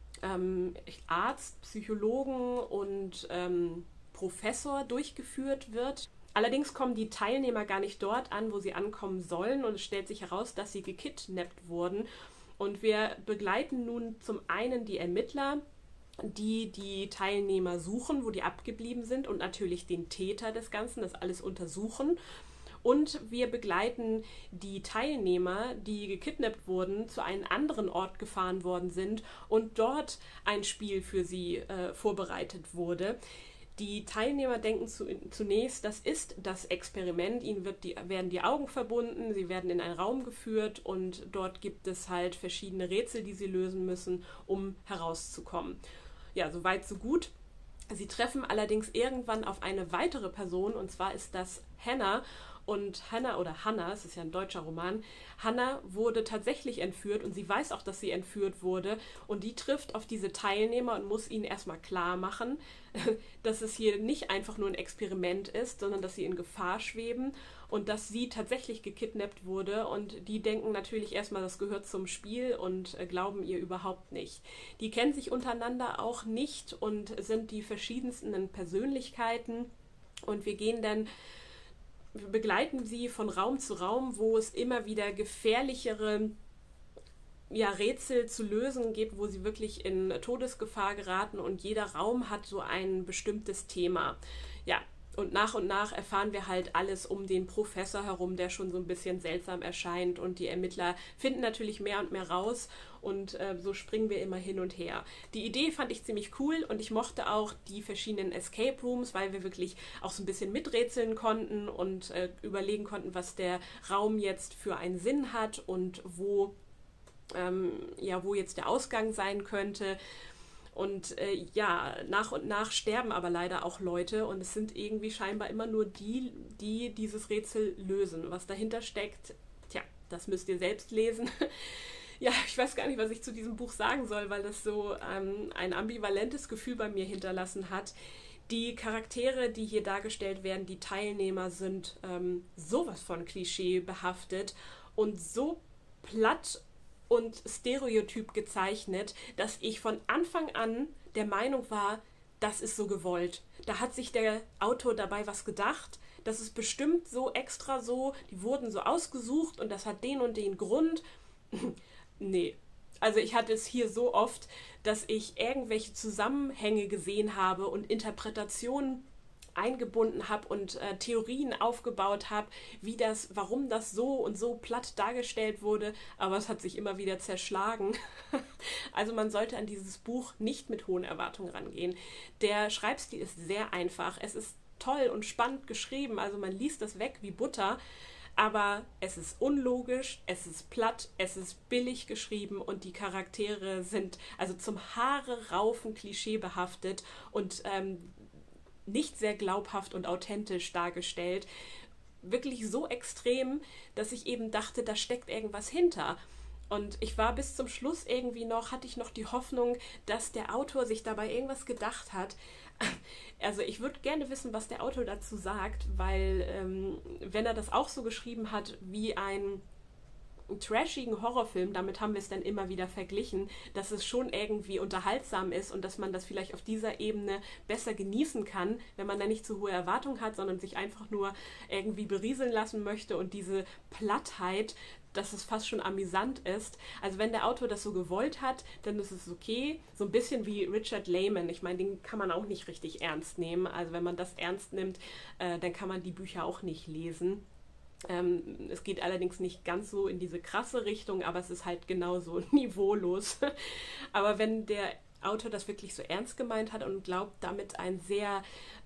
Arzt, Psychologen und Professor durchgeführt wird. Allerdings kommen die Teilnehmer gar nicht dort an, wo sie ankommen sollen und es stellt sich heraus, dass sie gekidnappt wurden. Und wir begleiten nun zum einen die Ermittler, die Teilnehmer suchen, wo die abgeblieben sind und natürlich den Täter des Ganzen, das alles untersuchen. Und wir begleiten die Teilnehmer, die gekidnappt wurden, zu einem anderen Ort gefahren worden sind und dort ein Spiel für sie vorbereitet wurde. Die Teilnehmer denken zunächst, das ist das Experiment, ihnen werden die Augen verbunden, sie werden in einen Raum geführt und dort gibt es halt verschiedene Rätsel, die sie lösen müssen, um herauszukommen. Ja, so weit, so gut. Sie treffen allerdings irgendwann auf eine weitere Person und zwar ist das Hannah. Und Hannah, es ist ja ein deutscher Roman, Hannah wurde tatsächlich entführt und sie weiß auch, dass sie entführt wurde und die trifft auf diese Teilnehmer und muss ihnen erstmal klar machen, dass es hier nicht einfach nur ein Experiment ist, sondern dass sie in Gefahr schweben und dass sie tatsächlich gekidnappt wurde und die denken natürlich erstmal, das gehört zum Spiel und glauben ihr überhaupt nicht. Die kennen sich untereinander auch nicht und sind die verschiedensten Persönlichkeiten und wir gehen dann begleiten sie von Raum zu Raum, wo es immer wieder gefährlichere Rätsel zu lösen gibt, wo sie wirklich in Todesgefahr geraten und jeder Raum hat so ein bestimmtes Thema. Ja, und nach erfahren wir halt alles um den Professor herum, der schon so ein bisschen seltsam erscheint und die Ermittler finden natürlich mehr und mehr raus und so springen wir immer hin und her. Die Idee fand ich ziemlich cool und ich mochte auch die verschiedenen Escape Rooms, weil wir wirklich auch so ein bisschen miträtseln konnten und überlegen konnten, was der Raum jetzt für einen Sinn hat und wo jetzt der Ausgang sein könnte. Und nach und nach sterben aber leider auch Leute und es sind irgendwie scheinbar immer nur die dieses Rätsel lösen. Was dahinter steckt, das müsst ihr selbst lesen. Ja, ich weiß gar nicht, was ich zu diesem Buch sagen soll, weil das so ein ambivalentes Gefühl bei mir hinterlassen hat. Die Charaktere, die hier dargestellt werden, die Teilnehmer sind sowas von Klischee behaftet und so platt und stereotyp gezeichnet, dass ich von Anfang an der Meinung war, das ist so gewollt. Da hat sich der Autor dabei was gedacht, das ist bestimmt so extra so, die wurden so ausgesucht und das hat den und den Grund. Nee, also ich hatte es hier so oft, dass ich irgendwelche Zusammenhänge gesehen habe und Interpretationen eingebunden habe und Theorien aufgebaut habe, warum das so und so platt dargestellt wurde, aber es hat sich immer wieder zerschlagen. Also man sollte an dieses Buch nicht mit hohen Erwartungen rangehen. Der Schreibstil ist sehr einfach, es ist toll und spannend geschrieben, also man liest das weg wie Butter, aber es ist unlogisch, es ist platt, es ist billig geschrieben und die Charaktere sind also zum Haare raufen klischeebehaftet und nicht sehr glaubhaft und authentisch dargestellt. Wirklich so extrem, dass ich eben dachte, da steckt irgendwas hinter. Und ich war bis zum Schluss hatte ich noch die Hoffnung, dass der Autor sich dabei irgendwas gedacht hat. Also ich würde gerne wissen, was der Autor dazu sagt, weil wenn er das auch so geschrieben hat wie ein trashigen Horrorfilm, damit haben wir es dann immer wieder verglichen, dass es schon irgendwie unterhaltsam ist und dass man das vielleicht auf dieser Ebene besser genießen kann, wenn man da nicht zu hohe Erwartungen hat, sondern sich einfach nur irgendwie berieseln lassen möchte und diese Plattheit, dass es fast schon amüsant ist. Also wenn der Autor das so gewollt hat, dann ist es okay. So ein bisschen wie Richard Lehman. Ich meine, den kann man auch nicht richtig ernst nehmen. Also wenn man das ernst nimmt, dann kann man die Bücher auch nicht lesen. Es geht allerdings nicht ganz so in diese krasse Richtung, aber es ist halt genauso niveaulos. Aber wenn der Autor das wirklich so ernst gemeint hat und glaubt, damit einen sehr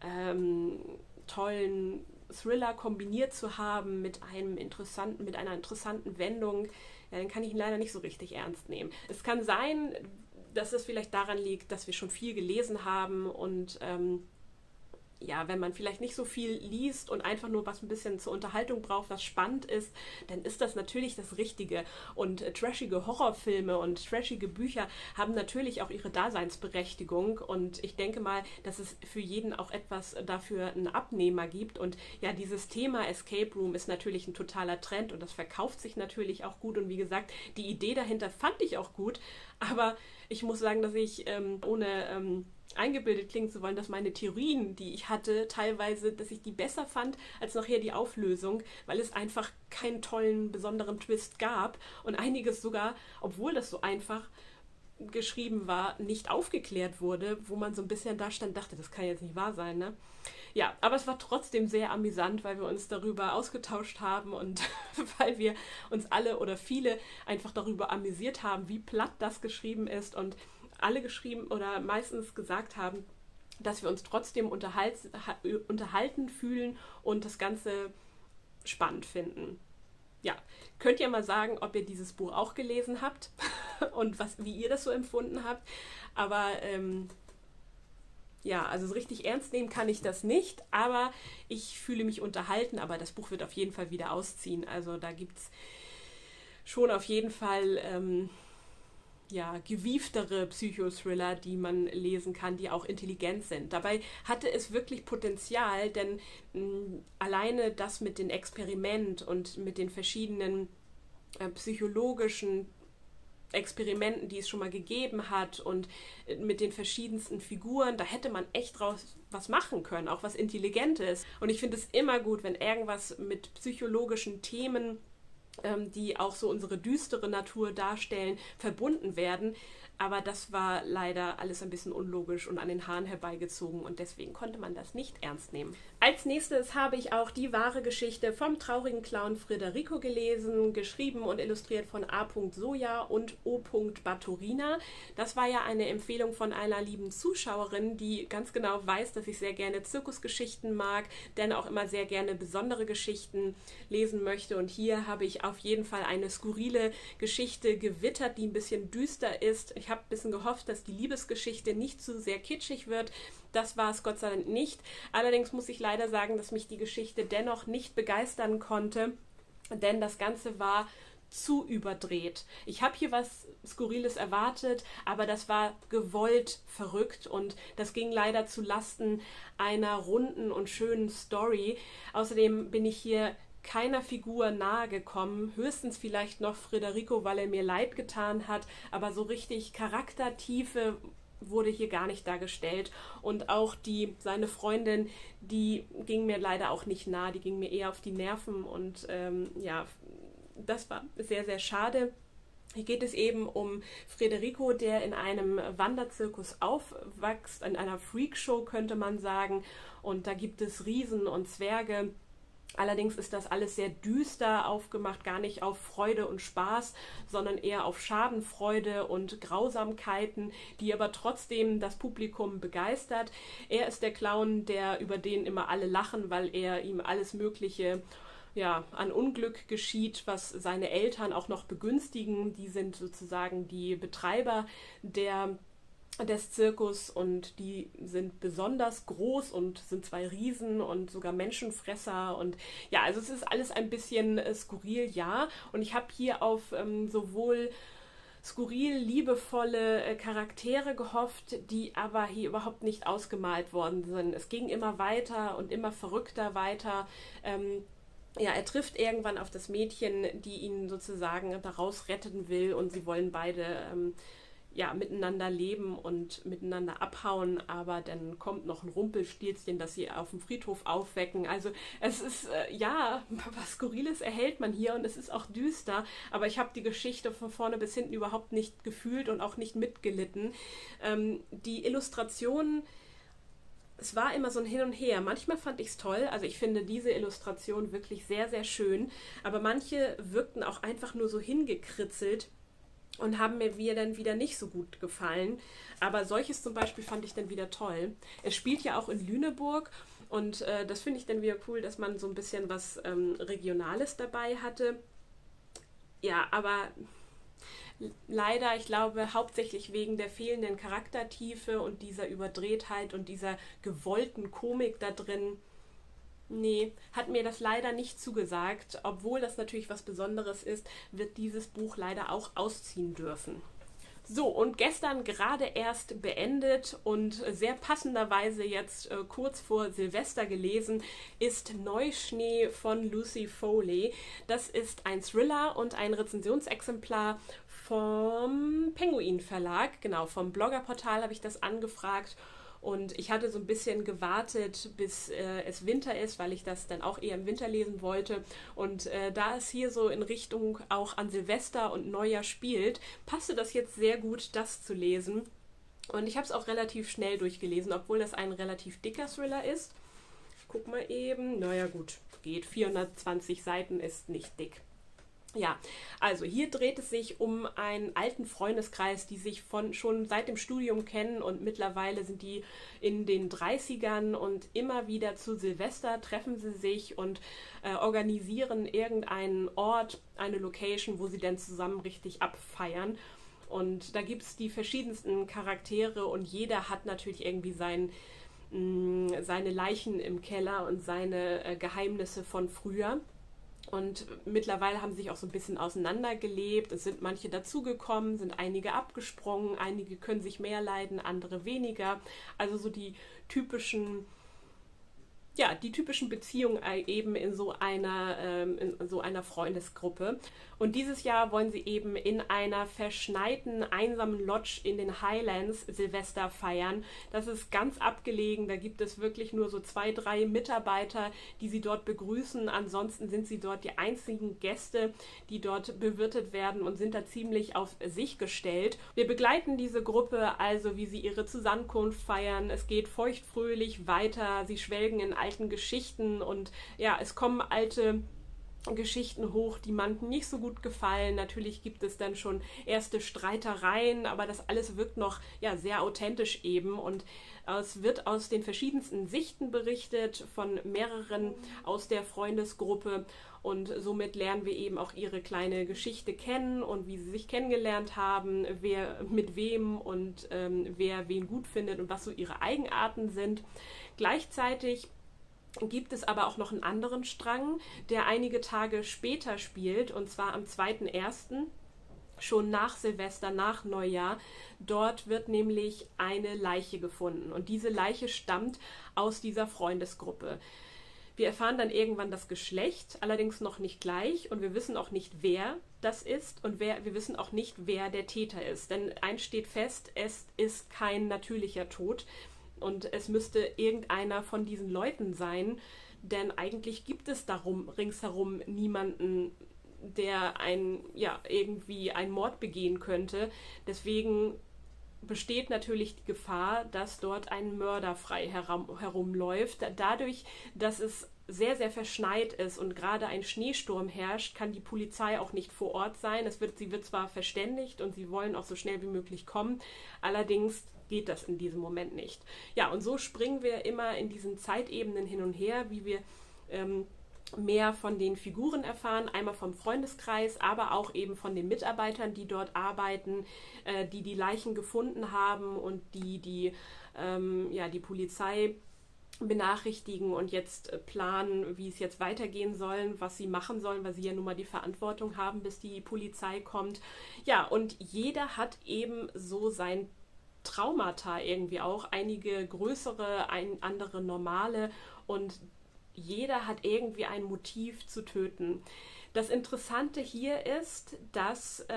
tollen Thriller kombiniert zu haben mit einer interessanten Wendung, ja, dann kann ich ihn leider nicht so richtig ernst nehmen. Es kann sein, dass es vielleicht daran liegt, dass wir schon viel gelesen haben und wenn man vielleicht nicht so viel liest und einfach nur was ein bisschen zur Unterhaltung braucht, was spannend ist, dann ist das natürlich das Richtige. Und trashige Horrorfilme und trashige Bücher haben natürlich auch ihre Daseinsberechtigung. Und ich denke mal, dass es für jeden auch etwas dafür einen Abnehmer gibt. Und ja, dieses Thema Escape Room ist natürlich ein totaler Trend und das verkauft sich natürlich auch gut. Und wie gesagt, die Idee dahinter fand ich auch gut. Aber ich muss sagen, dass ich ohne eingebildet klingen zu wollen, dass meine Theorien, die ich hatte, teilweise, dass ich die besser fand als nachher die Auflösung, weil es einfach keinen tollen, besonderen Twist gab und einiges sogar, obwohl das so einfach geschrieben war, nicht aufgeklärt wurde, wo man so ein bisschen da stand, dachte, das kann jetzt nicht wahr sein, ne? Ja, aber es war trotzdem sehr amüsant, weil wir uns darüber ausgetauscht haben und weil wir uns alle oder viele einfach darüber amüsiert haben, wie platt das geschrieben ist und alle geschrieben oder meistens gesagt haben, dass wir uns trotzdem unterhalten fühlen und das Ganze spannend finden. Ja, könnt ihr mal sagen, ob ihr dieses Buch auch gelesen habt und wie ihr das so empfunden habt. Aber also so richtig ernst nehmen kann ich das nicht, aber ich fühle mich unterhalten, aber das Buch wird auf jeden Fall wieder ausziehen. Also da gibt es schon auf jeden Fall gewieftere Psychothriller, die man lesen kann, die auch intelligent sind. Dabei hatte es wirklich Potenzial, denn alleine das mit dem Experiment und mit den verschiedenen psychologischen Experimenten, die es schon mal gegeben hat und mit den verschiedensten Figuren, da hätte man echt draus was machen können, auch was Intelligentes. Und ich finde es immer gut, wenn irgendwas mit psychologischen Themen, die auch so unsere düstere Natur darstellen, verbunden werden. Aber das war leider alles ein bisschen unlogisch und an den Haaren herbeigezogen und deswegen konnte man das nicht ernst nehmen. Als nächstes habe ich auch die wahre Geschichte vom traurigen Clown Federico gelesen, geschrieben und illustriert von A. Soja und O. Baturina. Das war ja eine Empfehlung von einer lieben Zuschauerin, die ganz genau weiß, dass ich sehr gerne Zirkusgeschichten mag, denn auch immer sehr gerne besondere Geschichten lesen möchte. Und hier habe ich auf jeden Fall eine skurrile Geschichte gewittert, die ein bisschen düster ist. Ich habe ein bisschen gehofft, dass die Liebesgeschichte nicht zu sehr kitschig wird. Das war es Gott sei Dank nicht. Allerdings muss ich leider sagen, dass mich die Geschichte dennoch nicht begeistern konnte, denn das Ganze war zu überdreht. Ich habe hier was Skurriles erwartet, aber das war gewollt verrückt und das ging leider zu Lasten einer runden und schönen Story. Außerdem bin ich hier keiner Figur nahe gekommen, höchstens vielleicht noch Federico, weil er mir leid getan hat, aber so richtig Charaktertiefe wurde hier gar nicht dargestellt und auch seine Freundin, die ging mir leider auch nicht nah, die ging mir eher auf die Nerven und das war sehr, sehr schade. Hier geht es eben um Federico, der in einem Wanderzirkus aufwächst, in einer Freakshow könnte man sagen, und da gibt es Riesen und Zwerge. Allerdings ist das alles sehr düster aufgemacht, gar nicht auf Freude und Spaß, sondern eher auf Schadenfreude und Grausamkeiten, die aber trotzdem das Publikum begeistert. Er ist der Clown, über den immer alle lachen, weil ihm alles Mögliche an Unglück geschieht, was seine Eltern auch noch begünstigen. Die sind sozusagen die Betreiber des Zirkus und die sind besonders groß und sind 2 Riesen und sogar Menschenfresser und ja, also es ist alles ein bisschen skurril, ja, und ich habe hier auf sowohl skurril, liebevolle Charaktere gehofft, die aber hier überhaupt nicht ausgemalt worden sind. Es ging immer weiter und immer verrückter weiter. Er trifft irgendwann auf das Mädchen, die ihn sozusagen daraus retten will und sie wollen beide miteinander leben und miteinander abhauen, aber dann kommt noch ein Rumpelstilzchen, das sie auf dem Friedhof aufwecken. Also es ist, was Skurriles erhält man hier und es ist auch düster, aber ich habe die Geschichte von vorne bis hinten überhaupt nicht gefühlt und auch nicht mitgelitten. Die Illustrationen, es war immer so ein Hin und Her. Manchmal fand ich es toll, also ich finde diese Illustration wirklich sehr, sehr schön, aber manche wirkten auch einfach nur so hingekritzelt und haben mir dann wieder nicht so gut gefallen. Aber solches zum Beispiel fand ich dann wieder toll. Es spielt ja auch in Lüneburg und das finde ich dann wieder cool, dass man so ein bisschen was Regionales dabei hatte. Ja, aber leider, ich glaube, hauptsächlich wegen der fehlenden Charaktertiefe und dieser Überdrehtheit und dieser gewollten Komik da drin, nee, hat mir das leider nicht zugesagt. Obwohl das natürlich was Besonderes ist, wird dieses Buch leider auch ausziehen dürfen. So, und gestern gerade erst beendet und sehr passenderweise jetzt kurz vor Silvester gelesen, ist Neuschnee von Lucy Foley. Das ist ein Thriller und ein Rezensionsexemplar vom Penguin Verlag. Genau, vom Bloggerportal habe ich das angefragt. Und ich hatte so ein bisschen gewartet, bis es Winter ist, weil ich das dann auch eher im Winter lesen wollte. Und da es hier so in Richtung auch an Silvester und Neujahr spielt, passte das jetzt sehr gut, das zu lesen. Und ich habe es auch relativ schnell durchgelesen, obwohl das ein relativ dicker Thriller ist. Ich guck mal eben. Naja gut, geht. 420 Seiten ist nicht dick. Ja, also hier dreht es sich um einen alten Freundeskreis, die sich schon seit dem Studium kennen und mittlerweile sind die in den 30ern und immer wieder zu Silvester treffen sie sich und organisieren irgendeinen Ort, eine Location, wo sie dann zusammen richtig abfeiern. Und da gibt es die verschiedensten Charaktere und jeder hat natürlich irgendwie seine Leichen im Keller und seine Geheimnisse von früher. Und mittlerweile haben sie sich auch so ein bisschen auseinandergelebt. Es sind manche dazugekommen, sind einige abgesprungen, einige können sich mehr leiden, andere weniger. Also so die typischen Beziehungen eben in so einer Freundesgruppe. Und dieses Jahr wollen sie eben in einer verschneiten, einsamen Lodge in den Highlands Silvester feiern. Das ist ganz abgelegen, da gibt es wirklich nur so 2, 3 Mitarbeiter, die sie dort begrüßen. Ansonsten sind sie dort die einzigen Gäste, die dort bewirtet werden und sind da ziemlich auf sich gestellt. Wir begleiten diese Gruppe also, wie sie ihre Zusammenkunft feiern. Es geht feuchtfröhlich weiter, sie schwelgen in alten Geschichten und ja, es kommen alte Geschichten hoch, die manchen nicht so gut gefallen. Natürlich gibt es dann schon erste Streitereien, aber das alles wirkt noch ja, sehr authentisch eben und es wird aus den verschiedensten Sichten berichtet, von mehreren aus der Freundesgruppe und somit lernen wir eben auch ihre kleine Geschichte kennen und wie sie sich kennengelernt haben, wer mit wem und wer wen gut findet und was so ihre Eigenarten sind. Gleichzeitig gibt es aber auch noch einen anderen Strang, der einige Tage später spielt, und zwar am 2.1., schon nach Silvester, nach Neujahr. Dort wird nämlich eine Leiche gefunden und diese Leiche stammt aus dieser Freundesgruppe. Wir erfahren dann irgendwann das Geschlecht, allerdings noch nicht gleich und wir wissen auch nicht, wer das ist und wir wissen auch nicht, wer der Täter ist. Denn eins steht fest, es ist kein natürlicher Tod. Und es müsste irgendeiner von diesen Leuten sein, denn eigentlich gibt es darum ringsherum niemanden, der irgendwie einen Mord begehen könnte. Deswegen besteht natürlich die Gefahr, dass dort ein Mörder frei herumläuft. Dadurch, dass es sehr, sehr verschneit ist und gerade ein Schneesturm herrscht, kann die Polizei auch nicht vor Ort sein. Sie wird zwar verständigt und sie wollen auch so schnell wie möglich kommen, allerdings geht das in diesem Moment nicht. Ja, und so springen wir immer in diesen Zeitebenen hin und her, wie wir mehr von den Figuren erfahren, einmal vom Freundeskreis, aber auch eben von den Mitarbeitern, die dort arbeiten, die Leichen gefunden haben und die Polizei benachrichtigen und jetzt planen, wie es jetzt weitergehen soll, was sie machen sollen, weil sie ja nun mal die Verantwortung haben, bis die Polizei kommt. Ja, und jeder hat eben so sein Traumata irgendwie auch, einige größere, andere normale und jeder hat irgendwie ein Motiv zu töten. Das Interessante hier ist, dass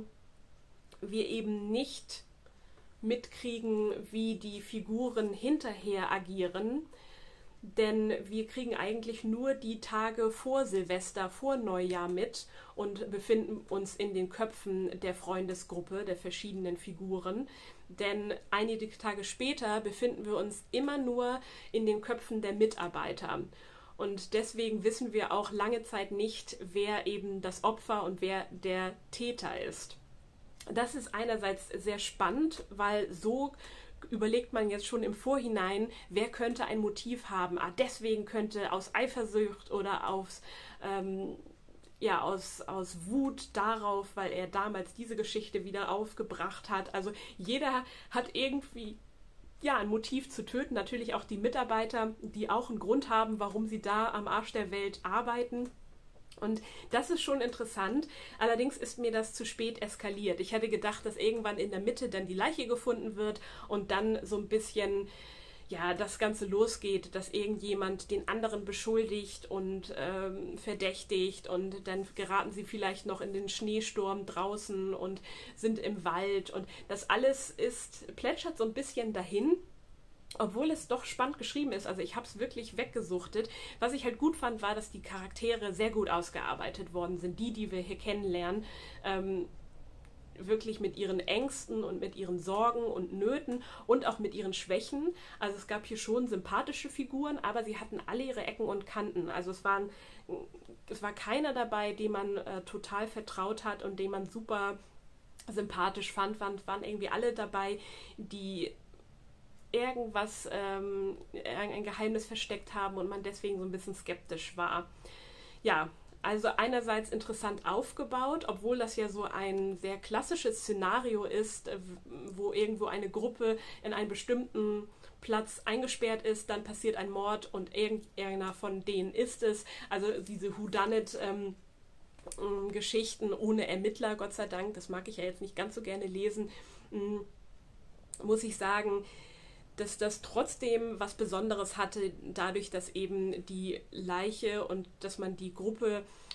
wir eben nicht mitkriegen, wie die Figuren hinterher agieren, denn wir kriegen eigentlich nur die Tage vor Silvester, vor Neujahr mit und befinden uns in den Köpfen der Freundesgruppe, der verschiedenen Figuren. Denn einige Tage später befinden wir uns immer nur in den Köpfen der Mitarbeiter. Und deswegen wissen wir auch lange Zeit nicht, wer eben das Opfer und wer der Täter ist. Das ist einerseits sehr spannend, weil so überlegt man jetzt schon im Vorhinein, wer könnte ein Motiv haben. Deswegen könnte aus Eifersucht oder aus Wut darauf, weil er damals diese Geschichte wieder aufgebracht hat. Also jeder hat irgendwie ein Motiv zu töten. Natürlich auch die Mitarbeiter, die auch einen Grund haben, warum sie da am Arsch der Welt arbeiten. Und das ist schon interessant. Allerdings ist mir das zu spät eskaliert. Ich hätte gedacht, dass irgendwann in der Mitte dann die Leiche gefunden wird und dann so ein bisschen das Ganze losgeht, dass irgendjemand den anderen beschuldigt und verdächtigt und dann geraten sie vielleicht noch in den Schneesturm draußen und sind im Wald und das alles plätschert so ein bisschen dahin, obwohl es doch spannend geschrieben ist. Also ich habe es wirklich weggesuchtet. Was ich halt gut fand, war, dass die Charaktere sehr gut ausgearbeitet worden sind, die wir hier kennenlernen, wirklich mit ihren Ängsten und mit ihren Sorgen und Nöten und auch mit ihren Schwächen. Also es gab hier schon sympathische Figuren, aber sie hatten alle ihre Ecken und Kanten. Also es war keiner dabei, dem man total vertraut hat und den man super sympathisch fand. Waren irgendwie alle dabei, die irgendwas, ein Geheimnis versteckt haben und man deswegen so ein bisschen skeptisch war. Ja, also einerseits interessant aufgebaut, obwohl das ja so ein sehr klassisches Szenario ist, wo irgendwo eine Gruppe in einen bestimmten Platz eingesperrt ist, dann passiert ein Mord und irgendeiner von denen ist es. Also diese Whodunit-Geschichten ohne Ermittler, Gott sei Dank, das mag ich ja jetzt nicht ganz so gerne lesen, muss ich sagen, dass das trotzdem was Besonderes hatte, dadurch, dass eben die Leiche und dass man die Gruppe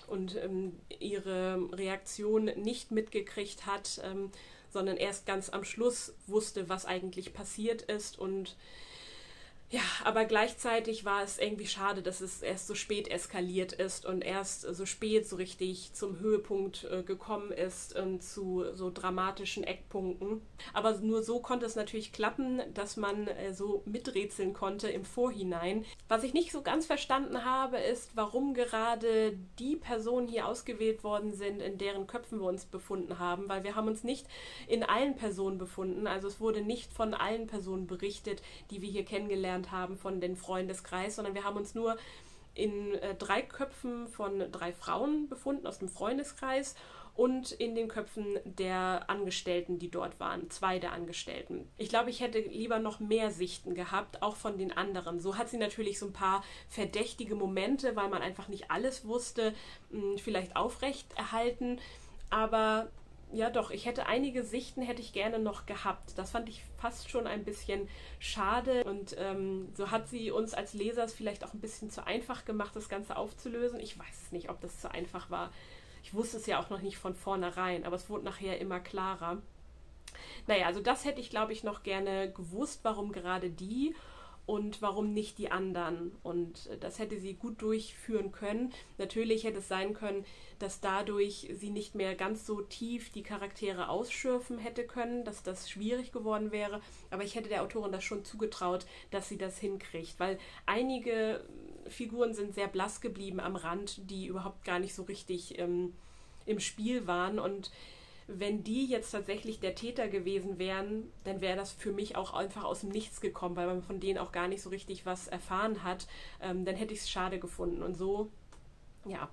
und ihre Reaktion nicht mitgekriegt hat, sondern erst ganz am Schluss wusste, was eigentlich passiert ist. Und ja, aber gleichzeitig war es irgendwie schade, dass es erst so spät eskaliert ist und erst so spät so richtig zum Höhepunkt gekommen ist, zu so dramatischen Eckpunkten. Aber nur so konnte es natürlich klappen, dass man so miträtseln konnte im Vorhinein. Was ich nicht so ganz verstanden habe, ist, warum gerade die Personen hier ausgewählt worden sind, in deren Köpfen wir uns befunden haben, weil wir haben uns nicht in allen Personen befunden. Also es wurde nicht von allen Personen berichtet, die wir hier kennengelernt haben von den Freundeskreis, sondern wir haben uns nur in 3 Köpfen von 3 Frauen befunden aus dem Freundeskreis und in den Köpfen der Angestellten, die dort waren, 2 der Angestellten. Ich glaube, ich hätte lieber noch mehr Sichten gehabt, auch von den anderen. So hat sie natürlich so ein paar verdächtige Momente, weil man einfach nicht alles wusste, vielleicht aufrechterhalten, aber ja doch, ich hätte einige Sichten hätte ich gerne noch gehabt. Das fand ich fast schon ein bisschen schade und so hat sie uns als Leser es vielleicht auch ein bisschen zu einfach gemacht, das Ganze aufzulösen. Ich weiß es nicht, ob das zu einfach war. Ich wusste es ja auch noch nicht von vornherein, aber es wurde nachher immer klarer. Naja, also das hätte ich, glaube ich, noch gerne gewusst, warum gerade die und warum nicht die anderen. Und das hätte sie gut durchführen können. Natürlich hätte es sein können, dass dadurch sie nicht mehr ganz so tief die Charaktere ausschürfen hätte können, dass das schwierig geworden wäre. Aber ich hätte der Autorin das schon zugetraut, dass sie das hinkriegt, weil einige Figuren sind sehr blass geblieben am Rand, die überhaupt gar nicht so richtig im Spiel waren. Und wenn die jetzt tatsächlich der Täter gewesen wären, dann wäre das für mich auch einfach aus dem Nichts gekommen, weil man von denen auch gar nicht so richtig was erfahren hat. Dann hätte ich es schade gefunden. Und so, ja,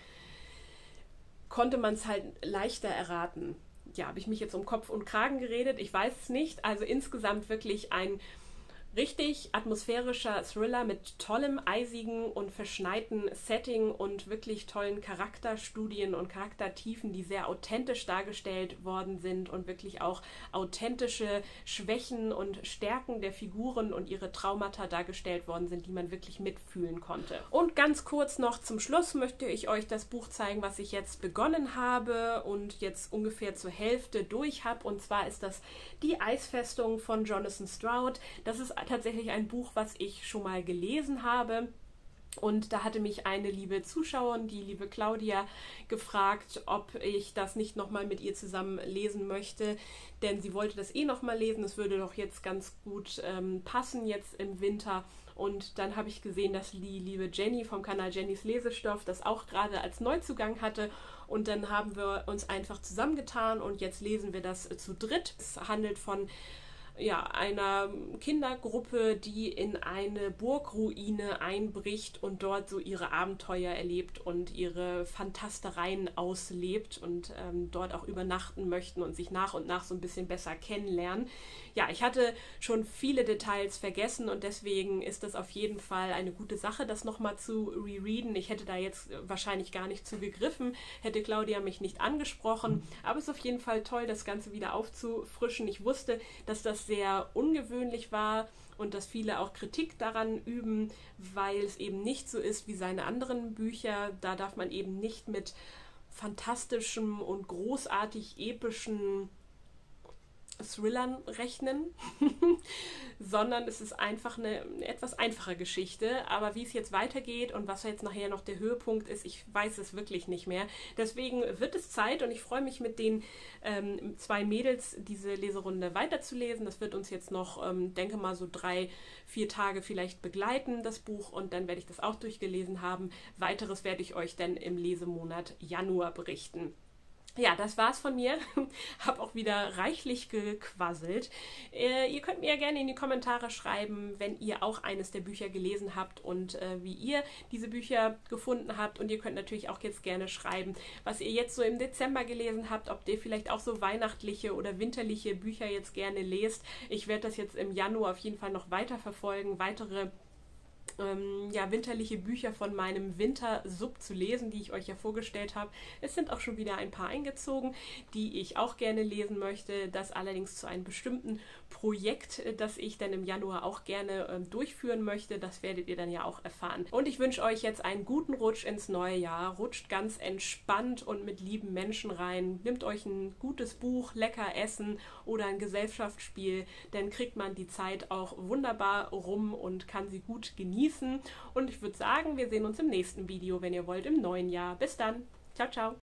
konnte man es halt leichter erraten. Ja, habe ich mich jetzt um Kopf und Kragen geredet? Ich weiß es nicht. Also insgesamt wirklich ein richtig atmosphärischer Thriller mit tollem, eisigen und verschneiten Setting und wirklich tollen Charakterstudien und Charaktertiefen, die sehr authentisch dargestellt worden sind und wirklich auch authentische Schwächen und Stärken der Figuren und ihre Traumata dargestellt worden sind, die man wirklich mitfühlen konnte. Und ganz kurz noch zum Schluss möchte ich euch das Buch zeigen, was ich jetzt begonnen habe und jetzt ungefähr zur Hälfte durch habe. Und zwar ist das Die Eisfestung von Jonathan Stroud. Das ist tatsächlich ein Buch, was ich schon mal gelesen habe. Und da hatte mich eine liebe Zuschauerin, die liebe Claudia, gefragt, ob ich das nicht nochmal mit ihr zusammen lesen möchte, denn sie wollte das eh nochmal lesen. Es würde doch jetzt ganz gut passen, jetzt im Winter. Und dann habe ich gesehen, dass die liebe Jenny vom Kanal Jennys Lesestoff das auch gerade als Neuzugang hatte. Und dann haben wir uns einfach zusammengetan und jetzt lesen wir das zu dritt. Es handelt von einer Kindergruppe, die in eine Burgruine einbricht und dort so ihre Abenteuer erlebt und ihre Fantastereien auslebt und dort auch übernachten möchten und sich nach und nach so ein bisschen besser kennenlernen. Ja, ich hatte schon viele Details vergessen und deswegen ist das auf jeden Fall eine gute Sache, das nochmal zu rereaden. Ich hätte da jetzt wahrscheinlich gar nicht zu gegriffen, hätte Claudia mich nicht angesprochen, aber es ist auf jeden Fall toll, das Ganze wieder aufzufrischen. Ich wusste, dass das sehr ungewöhnlich war und dass viele auch Kritik daran üben, weil es eben nicht so ist wie seine anderen Bücher. Da darf man eben nicht mit fantastischem und großartig epischen Thrillern rechnen, sondern es ist einfach eine etwas einfache Geschichte. Aber wie es jetzt weitergeht und was jetzt nachher noch der Höhepunkt ist, ich weiß es wirklich nicht mehr. Deswegen wird es Zeit und ich freue mich mit den 2 Mädels diese Leserunde weiterzulesen. Das wird uns jetzt noch, denke mal, so 3-4 Tage vielleicht begleiten, das Buch, und dann werde ich das auch durchgelesen haben. Weiteres werde ich euch dann im Lesemonat Januar berichten. Ja, das war's von mir. Hab auch wieder reichlich gequasselt. Ihr könnt mir ja gerne in die Kommentare schreiben, wenn ihr auch eines der Bücher gelesen habt und wie ihr diese Bücher gefunden habt. Und ihr könnt natürlich auch jetzt gerne schreiben, was ihr jetzt so im Dezember gelesen habt, ob ihr vielleicht auch so weihnachtliche oder winterliche Bücher jetzt gerne lest. Ich werde das jetzt im Januar auf jeden Fall noch weiter verfolgen, weitere winterliche Bücher von meinem Wintersub zu lesen, die ich euch ja vorgestellt habe. Es sind auch schon wieder ein paar eingezogen, die ich auch gerne lesen möchte, das allerdings zu einem bestimmten Projekt, das ich dann im Januar auch gerne durchführen möchte. Das werdet ihr dann ja auch erfahren. Und ich wünsche euch jetzt einen guten Rutsch ins neue Jahr. Rutscht ganz entspannt und mit lieben Menschen rein. Nehmt euch ein gutes Buch, lecker essen oder ein Gesellschaftsspiel. Dann kriegt man die Zeit auch wunderbar rum und kann sie gut genießen. Und ich würde sagen, wir sehen uns im nächsten Video, wenn ihr wollt, im neuen Jahr. Bis dann. Ciao, ciao.